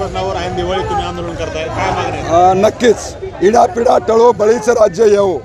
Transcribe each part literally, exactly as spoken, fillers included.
प्रश्नावर ऐन दिवाळी तुम्ही आंदोलन करताय, काय मागणी आहे? नक्कीच इडापिडा टळो बळीचं राज्य येवो,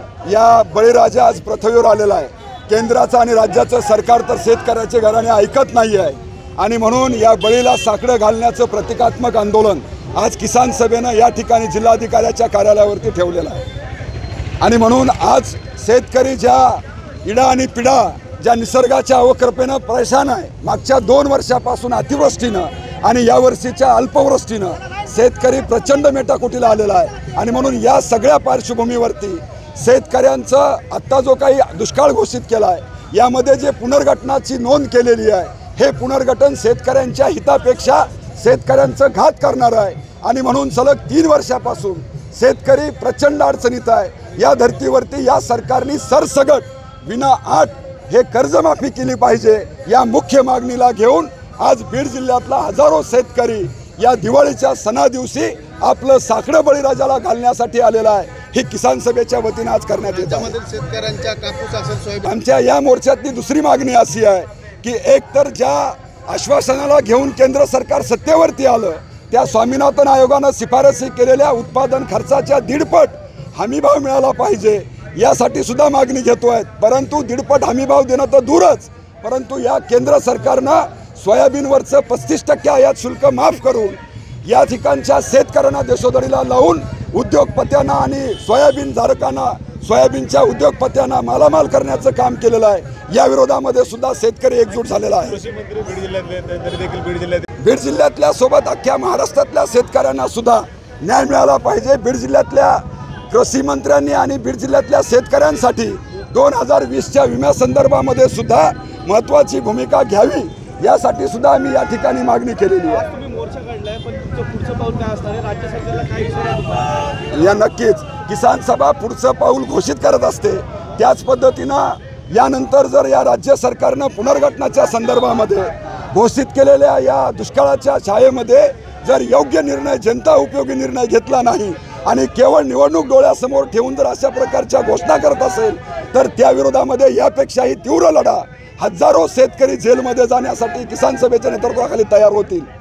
या बळीराजा आज पृथ्वीवर आलेला आहे। केंद्राचं आणि राज्याचं सरकार तर शेतकऱ्याचे घराणे ऐकत नाही आहे आणि म्हणून या बळीला साकडं घालण्याचं प्रतिकात्मक आंदोलन आज किसान सभेनं या ठिकाणी जिल्हाधिकाऱ्याच्या कार्यालयावरती ठेवलेलं आहे। आणि म्हणून आज शेतकरी ज्या इडा आणि पिडा ज्या निसर्गाच्या अवकृपेनं परेशान आहे, मागच्या दोन वर्षापासून अतिवृष्टीनं आणि यावर्षीच्या अल्पवृष्टीनं शेतकरी प्रचंड मेटाकुटीला आलेला आहे। आणि म्हणून या सगळ्या पार्श्वभूमीवरती शेतकऱ्यांचं आत्ता जो काही दुष्काळ घोषित केला आहे, यामध्ये जे पुनर्गठनाची नोंद केलेली आहे, हे पुनर्गठन शेतकऱ्यांच्या हितापेक्षा शेतकऱ्यांचं घात करणार आहे। आणि म्हणून सलग तीन वर्षापासून शेतकरी प्रचंड अडचणीत आहे। या धर्तीवरती या सरकारने सरसगट विना आठ हे कर्जमाफी केली पाहिजे, या मुख्य मागणीला घेऊन आज बीड जिल्ह्यातला हजारो शेतकरी या दिवाळीच्या सणा दिवशी आपलं साकडं बळीराजाला घालण्यासाठी आलेला आहे। ही किसान सभेच्या वतीने आज करण्यात येत आहे। शेतकऱ्यांच्या कापूस असेल सोयाबीन, आमच्या या मोर्चातली दुसरी मागणी अशी आहे की एकतर ज्या आश्वासनाला घेऊन केंद्र सरकार सत्तेवरती आलं, त्या स्वामीनाथन आयोगानं शिफारसी केलेल्या उत्पादन खर्चाच्या दीडपट हमीभाव मिळाला पाहिजे, यासाठी सुद्धा मागणी घेतोय। परंतु दीडपट हमीभाव देणं तर दूरच, परंतु या केंद्र सरकारनं सोयाबीनवरचं पस्तीस टक्के आयात शुल्क माफ करून या ठिकाणच्या शेतकऱ्यांना देशोधडीला लावून उद्योगपत्यांना आणि सोयाबीन धारकांना, सोयाबीनच्या उद्योगपत्यांना मालामाल करण्याचं काम केलेलं आहे। या विरोधामध्ये सुद्धा शेतकरी एकजूट झालेला आहे। कृषी मंत्री बीड जिल्ह्यातले तरी देखील बीड जिल्ह्यात बीड जिल्ह्यातल्या सोबत अख्ख्या महाराष्ट्रातल्या शेतकऱ्यांना सुद्धा न्याय मिळाला पाहिजे। बीड जिल्ह्यातल्या कृषी मंत्र्यांनी आणि बीड जिल्ह्यातल्या शेतकऱ्यांसाठी दोन हजार वीसच्या विम्या संदर्भामध्ये सुद्धा महत्त्वाची भूमिका घ्यावी, यासाठी सुद्धा आम्ही या ठिकाणी मागणी केलेली आहे। तुम्ही मोर्चा काढलाय, पण तुमचं पुढचं पाऊल काय असणार आहे? राज्य सरकारला काय इशारा? या नक्कीच किसान सभा पुढचं पाऊल घोषित करत असते। त्याच पद्धतीनं यानंतर जर या राज्य सरकारनं पुनर्गठनाच्या संदर्भामध्ये घोषित केलेल्या या दुष्काळाच्या छायेमध्ये जर योग्य निर्णय, जनता उपयोगी निर्णय घेतला नाही आणि केवळ निवडणूक डोळ्यासमोर ठेवून जर अशा प्रकारच्या घोषणा करत असेल, तर त्या विरोधामध्ये यापेक्षाही तीव्र लढा हजारो शेतकरी जेलमध्ये जाण्यासाठी किसान सभेच्या नेतृत्वाखाली तयार होतील।